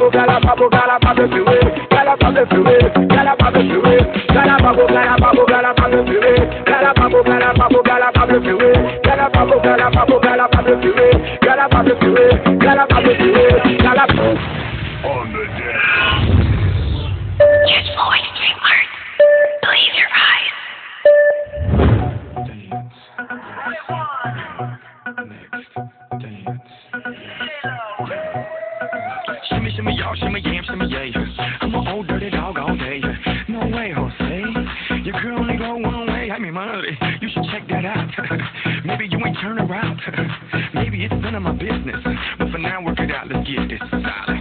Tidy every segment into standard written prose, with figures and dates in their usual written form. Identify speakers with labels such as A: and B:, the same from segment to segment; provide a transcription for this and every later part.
A: bubble, gala bubble, gala bubble, fury, gala bubble, fury, gala bubble, fury, gala bubble, gala bubble, gala bubble, fury, gala bubble, gala bubble, gala bubble, fury, gala bubble, gala bubble, gala bubble, fury, gala bubble, fury, gala bubble, fury, gala on the deck.
B: Here's Floyd Stream Art. Believe your eyes.
C: Shimmy, shimmy, y'all, shimmy, yam, shimmy, yay. I'm an old dirty dog all day. No way, Jose. Your girl only go one way. I mean, money. You should check that out. Maybe you ain't turn around. Maybe it's none of my business. But for now, work it out. Let's get this solid.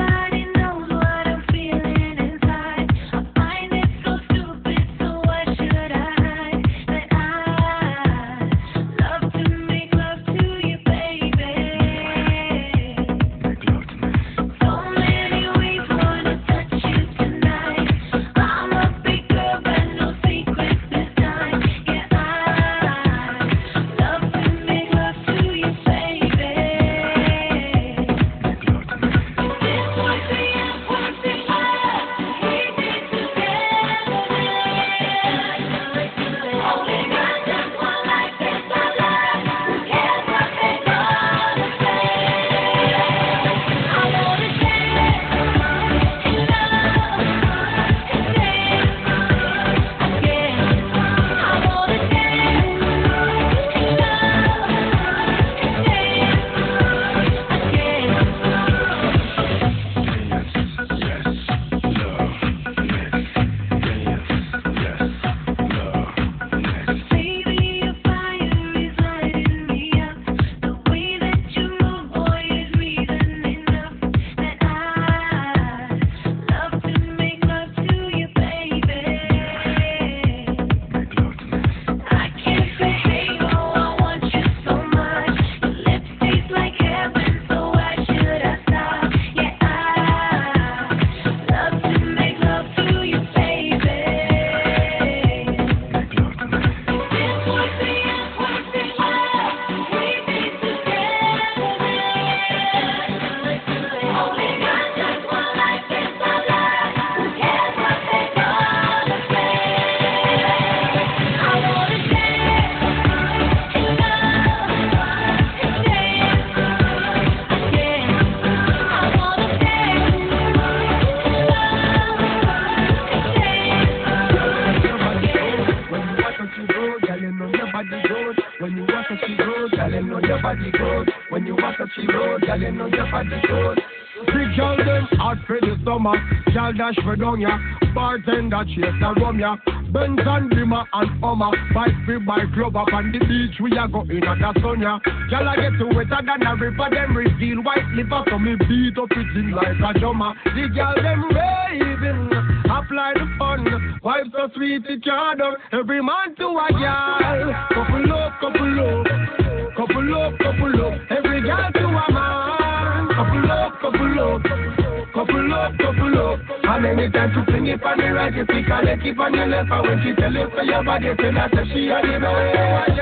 D: Dash for down ya, bartender chase the rum ya, Benz and Bimmer and Hummer, bike free by club up on the beach we a go in at the sun ya. Y'all get to wetter than a river, them reveal white liver, so me beat up it in like a drummer. The girl them raving, apply the fun, wife so sweet it can't done. Every man to a girl, couple up, couple up, couple up, couple up. Every girl to a man, couple up, couple up. Couple up, couple up. And anytime to sing it on the right, you pick a leg, keep on your left. And when she tell you for your body, tell her that she a the best.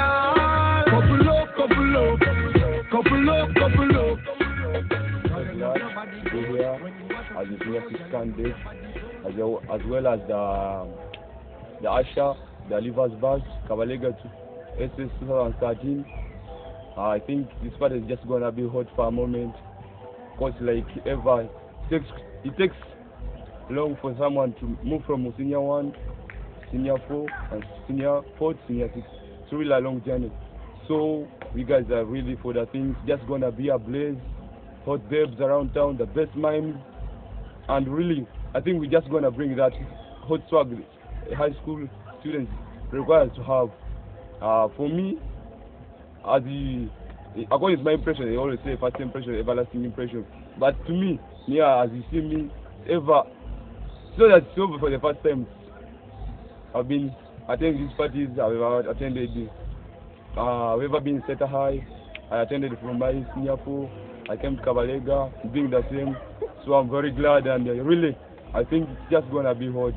D: Couple up, couple up. Couple up, couple up.
E: As the senior candidate, as well as the Asha, the Livers Badge, Kabalega SS 2013. I think this part is just gonna be hot for a moment. Cause like ever, it takes long for someone to move from senior 1, senior 4, and senior 4 to senior 6. It's really a long journey. So we guys are really for the things. Just gonna be a blaze, hot babes around town, the best mimes, and really, I think we're just gonna bring that hot swag high school students required to have. For me, according to my impression, they always say first impression, everlasting impression. But to me, as you see me, so that's over for the first time. I've been attending these parties, I've attended, I've ever been set high. I attended from my senior 4, I came to Kabalega, doing the same. So I'm very glad, and really, I think it's just gonna be hot.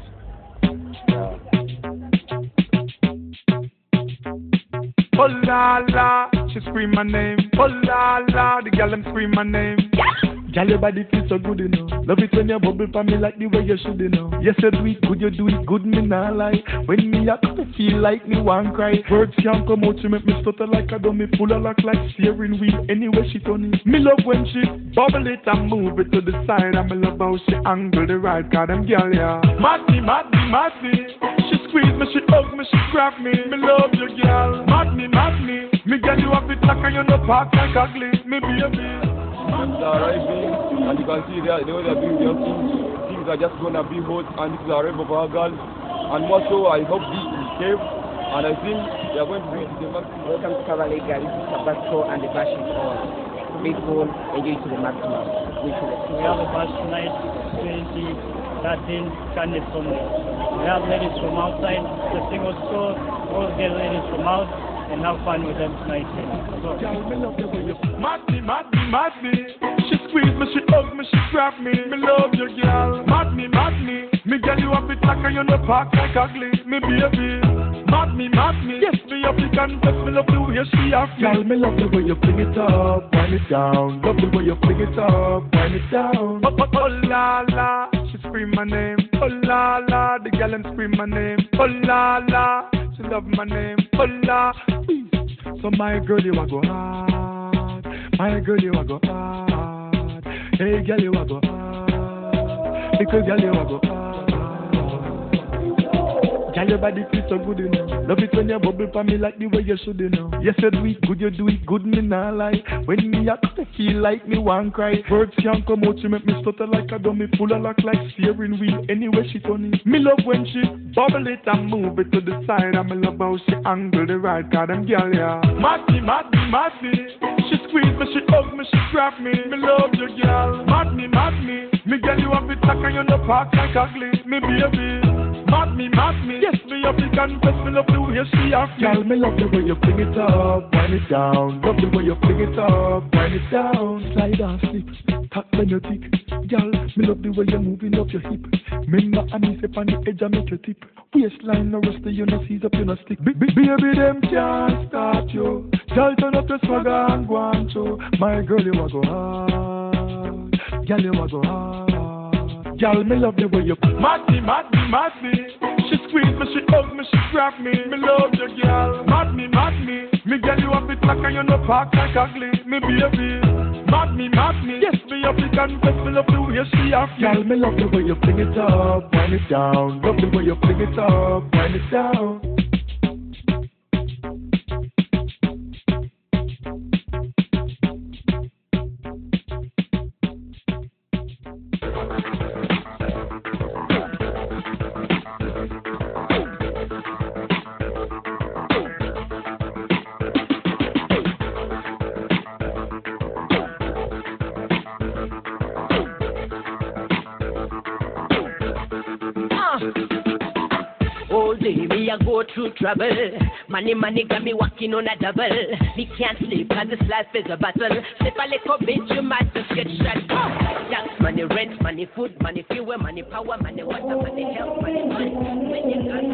F: Oh la la, she scream my name. Oh la la, the girl them scream my name. Girl, your body feels so good, you know. Love it when you bubble for me like the way you should, you know. Yes, you do it good, you do it good, me nah lie. When me up, I feel like me want cry. Words can't come out, she make me stutter like a dummy. Pull her like steering wheel, anyway she turn it. Me love when she bubble it and move it to the side. And me love how she angle the right, cause them girl, yeah. Matty, matty, matty. She squeeze me, she hug me, she grab me. Me love you, girl. Matty, matty. Me girl, you have it like a you no park like ugly. Me baby.
E: Things are arriving, and you can see the way they're doing their things are just gonna be hot, and this is a rave of our girls. And more so, I hope this will save, and I think they are going to do it to the maximum.
G: Welcome to Kabalega, this is Tabasco, and the bash is on. Baseball, enjoy to the maximum. We
H: have a bash tonight, 2013 Candy Sunday. We have ladies from outside, the single store, all get ladies from out, and have fun with them tonight. So.
F: Matty, matty, matty. She squeeze me, she hug me, she grab me. Me love you, girl. Matty, matty. Me girl, you have it like a you no park like ugly. Me baby. Matty, matty. Yes, me up you confess. Me love the way she have me. Girl, me love the way you fling it up, wind it down. Love the way you fling it up, wind it down. Oh, oh, oh la la. She scream my name. Oh la la. The girl and scream my name. Oh la la. She love my name. Oh la. So my girl, you a go hard. My girl, you a go hard. Hey, girl, you a go hard. Because girl, you a go hard. Girl, your body feels so good, you know. Love it when you bubble for me like the way you should, you know. Yes, you do it good, you do it good, me nah lie. When me up, I feel like me want cry. Words can't come out, she make me stutter like a dummy. Pull her like steering wheel, anyway she turn it. Me love when she bubble it and move it to the side. And me love how she angle the right, cause them girl, yeah. Matty, matty, matty. She squeeze me, she hug me, she grab me. Me love you, girl. Matty, matty. Me girl, you have it like a you no park like ugly. Me baby. Matty, matty. Yes, me up you confess, me love the way she have me. Girl, me love the way you fling it up, wind it down. Love the way you fling it up, wind it down. Slide and slip, tap when you tick. Girl, me love the way you're moving up your hip. Remember, I miss up on the edge, I make you tip. Waistline no rusty, you no seize up, you no stick. Baby, them can't stop you. Girl, turn up your swagger and go on through. My girl, you a go hard. Girl, you a go hard. Girl, me love the way you matty, matty, matty. She squeeze me, she hug me, she grab me. Me love you, girl. Matty, matty. Me girl, you have it like a you no park like ugly. Me baby. Matty, matty. Yes, me up you confess, me love the way she have me. Girl, me love the way you fling it up, wind it down. Love the way you fling it up, wind it down.
I: I go through trouble. Money got me walking on a double. Me can't sleep cause this life is a battle. Slip a little bit, you might just get shot. Tax money, rent, money, food, money, fuel, money, power, money, water, money, health, money, money. When you can't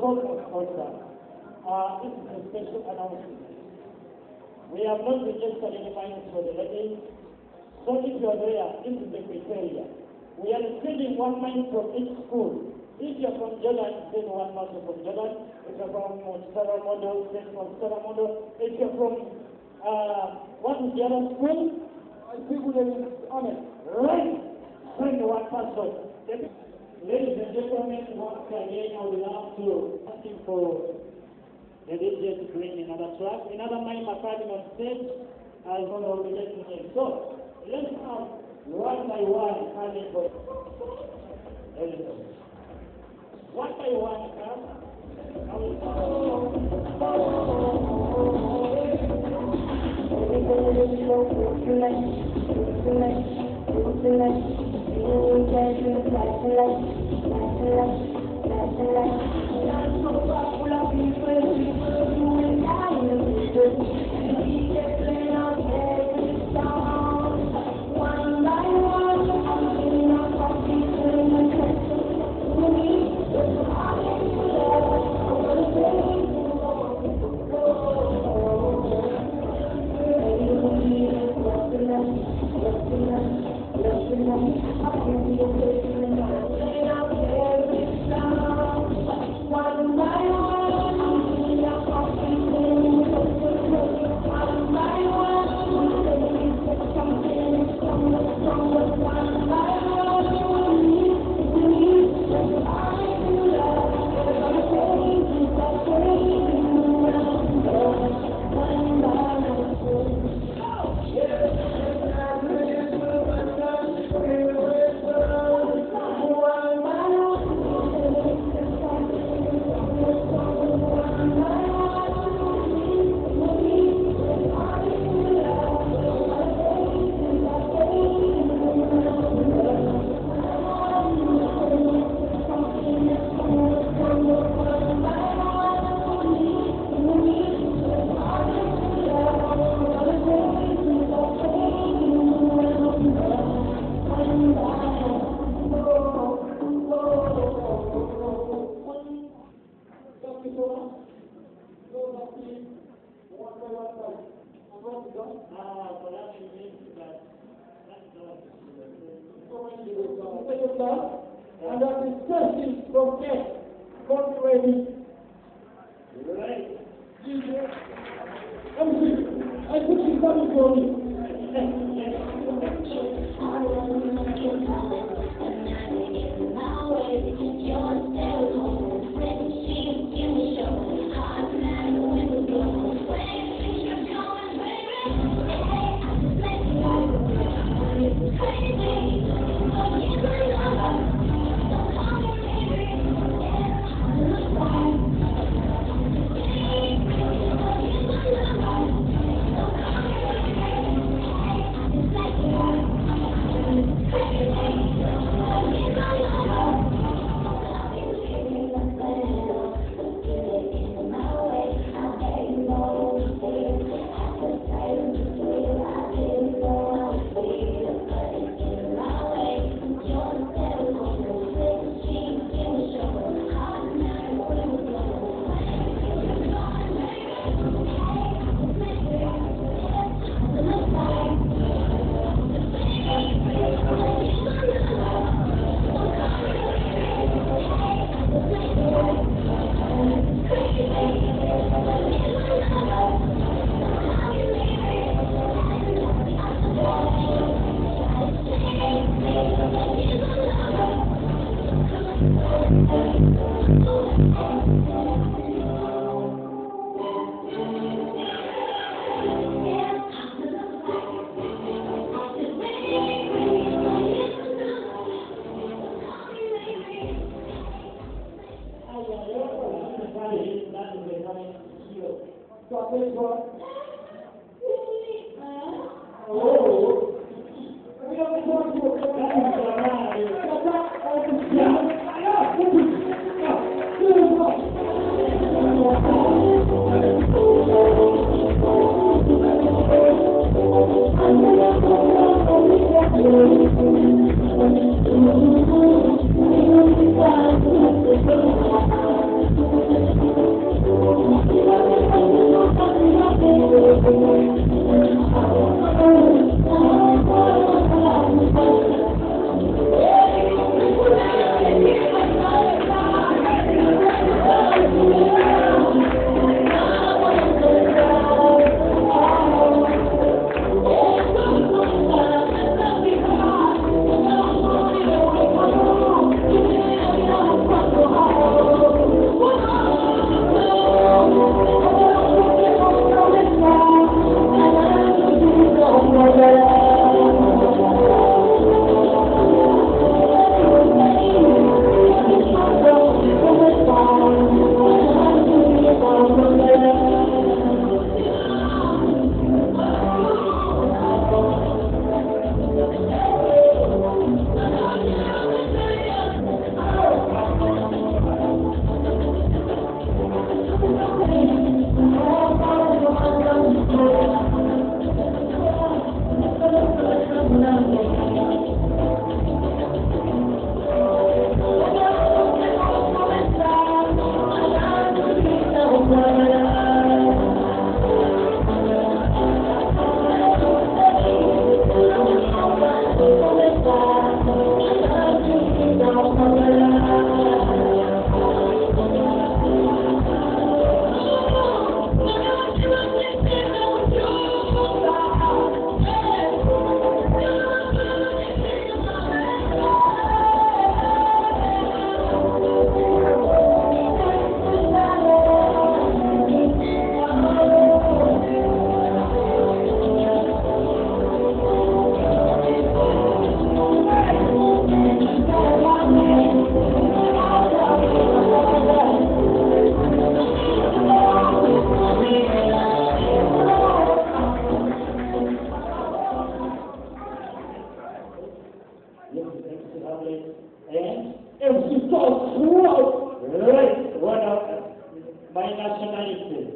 H: almost all done. This is a special announcement. We have not registered any minors for the wedding. So if you are there, this is the criteria. We are receiving one mind from each school. If you are from Jordan, then one master from Jordan. If you are from Stella Model, then from Stella Model. If you are from what is the other school? People that is honest. Right? Send one person. Ladies and gentlemen, once again, I would love to ask you for the DJ to bring another track. Another mind McCartney on stage as one of the listeners. So, let's have one by one coming for one by one, and that is testing from there. Got ready. Right. I think she's coming for me. Lovely. And MC Talk throughout. Right. What up? My nationality.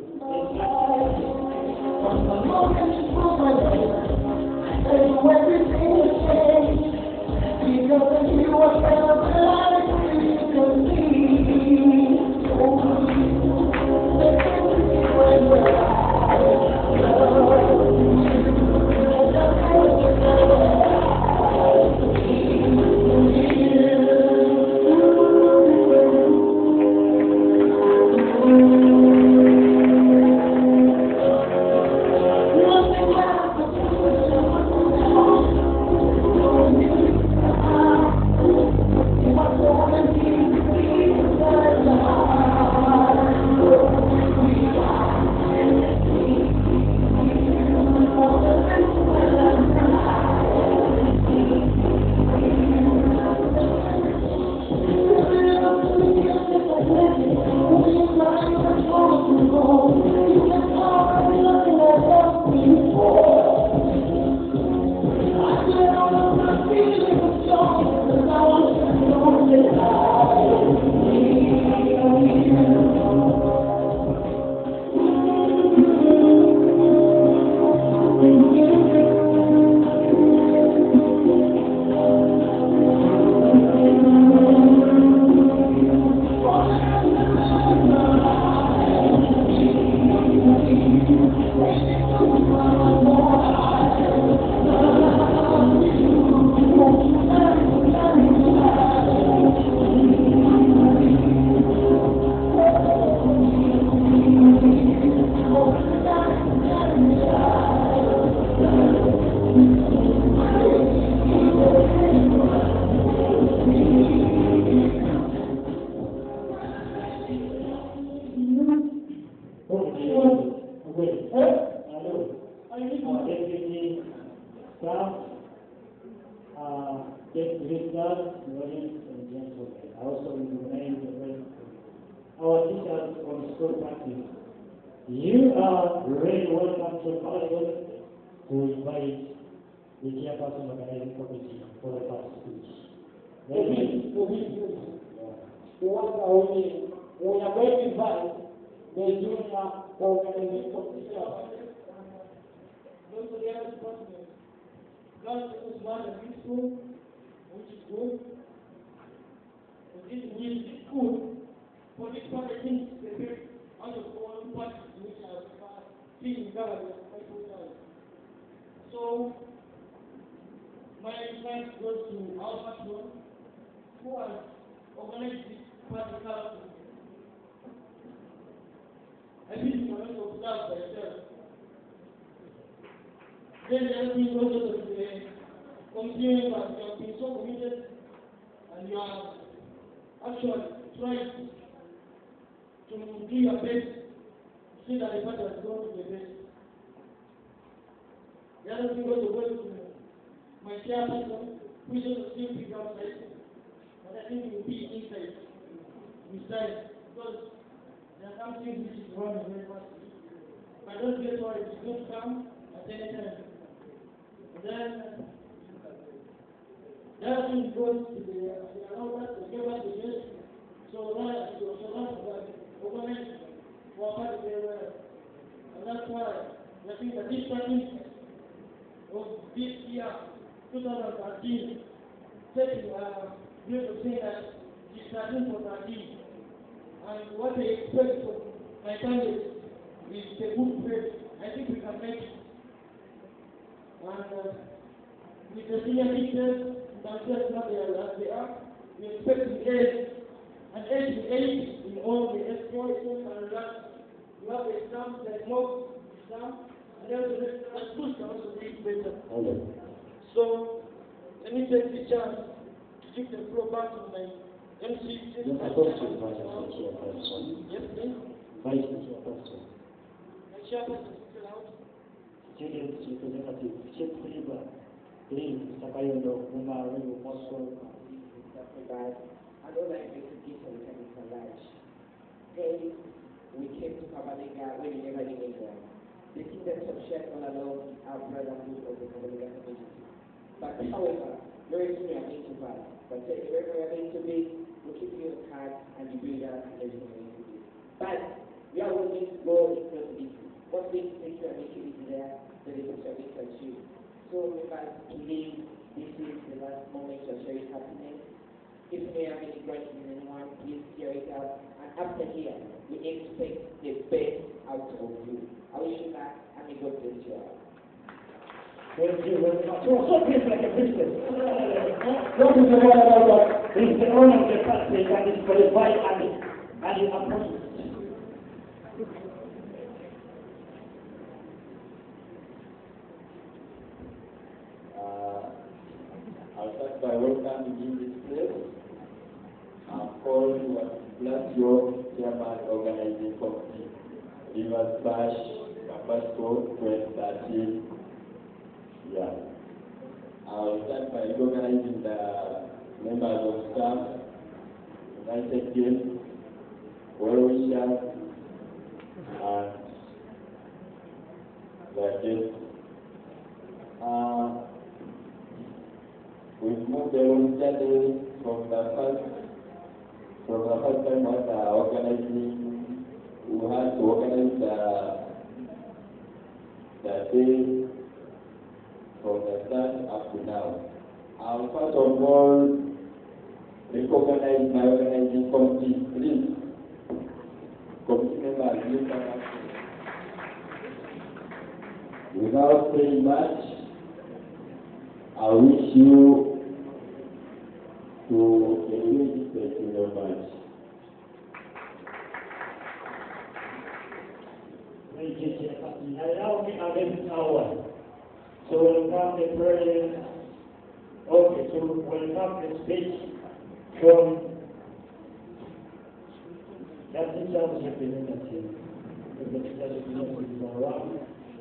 H: Our teachers on school practice. You are very welcome to College to invite the chairperson organizing committee for the first speech. We are going to invite the junior organizing committee. Those are the other departments. God is one of this school, which is good. This is good. For this one, I think the very out of all parties which are being governed by people. So, my thanks goes to our patron who has organized this party council. I think you can also observe by yourself. Then the other thing goes to the community, you have been so committed and you have actually tried to do your best to see that the party has gone to the best. The other thing goes to my chairperson, who is also still big outside, but I think he will be inside, because there are some things which is running very fast. But don't get worried, it's going to come at any time. And then the other thing goes to the allowance to give us the best, so that organize for party very well. And that's why I think that this party of this year, 2013, taking you to say that it's 13 for 13. And what they expect from my candidates is a good grade. I think we can make it. And with the senior teachers, themselves not there as they are, we expect to aid and 8 in all the explorations and that you have exams like mock exam and then the schools can also read better. So let me take the chance to give the floor back to my MC. Yes, please. My chairperson, still out.
J: Student representative, Chief Liba, please, Mr. Kayondo, Umar, Moscow,
G: I don't like execution technical large. Then we came to Kabalega when we never did England. The kingdoms of shared all along our brotherhood of the Kabalega community. But however, very soon we are going to fast. But wherever we are going to be, we'll keep you the card and you build up and everything we're going to do. But we are willing to go into this. What's going to make sure is there, the results are going to achieve. So remember to leave, this is the last moment of sharing happiness. If you have any questions in anyone, please share it out. And after here, we expect the best out of you. I wish you luck and may God bless you all.
J: Thank you very much. So please like a princess. What is the word about that? It's the honor of the pastor and it's for the white army and the apostles.
K: I'll start by welcoming in this place. I'm called Blast Your Chairman Organizing Committee, Rivers Bash, Capasco 2013. Yeah. I'll start by recognizing the members of staff, United Games, well-wishers, and the guests. We've moved along steadily from the first time we had organizing, we had to organize the day from the start up to now. I'll first of all recognize my organizing committee, please. Committee members, you come up. Without saying much, I wish you to engage the senior match.
J: Thank you, Chairman. Allow me again hour. So welcome the president. Okay, so welcome the speech from the teacher's representative. The teacher's representative is around.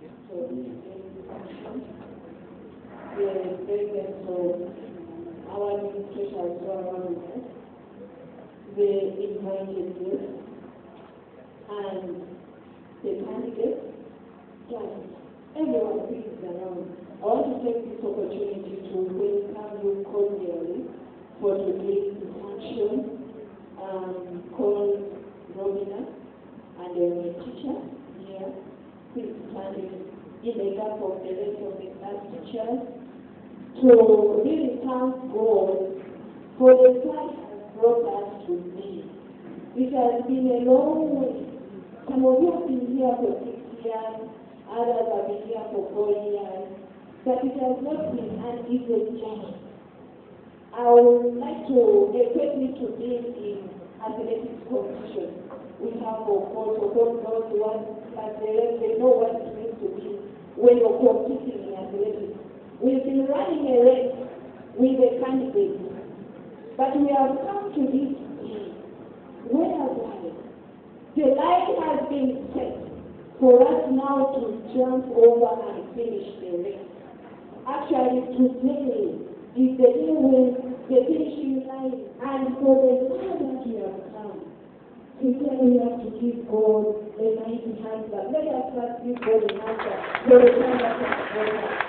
L: The president of our administration as well, the invited guests, and the candidates, plus everyone who is around. I want to take this opportunity to welcome you cordially for today's function called Robina, and my teacher here who is standing in the gap of the rest of the class teachers to really thank God for the time has brought us to this. It has been a long way. Some of you have been here for 6 years, others have been here for 4 years, but it has not been an easy journey. I would like to equate me to this in athletics competition. We have, of course, those who want, but they know what it means to be when you're competing in athletics. We've been running a race with the candidates, but we have come to this day whereby the line has been set for us now to jump over and finish the race. Actually, today is the day when the finishing line, and for the time that we have come, today we have to give God a mighty hand up. Let us first give God a hand up for the time that we have come.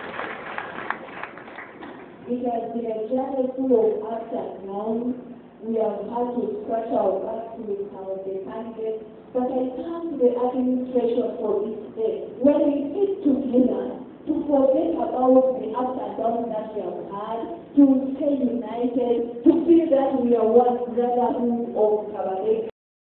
L: It has been a journey full of ups and downs. We have had to scratch our backs with some of the candidates, but I thank the administration for this day. When we sit together, to forget about the ups and downs that we have had, to stay united, to feel that we are one brotherhood of Kabalega.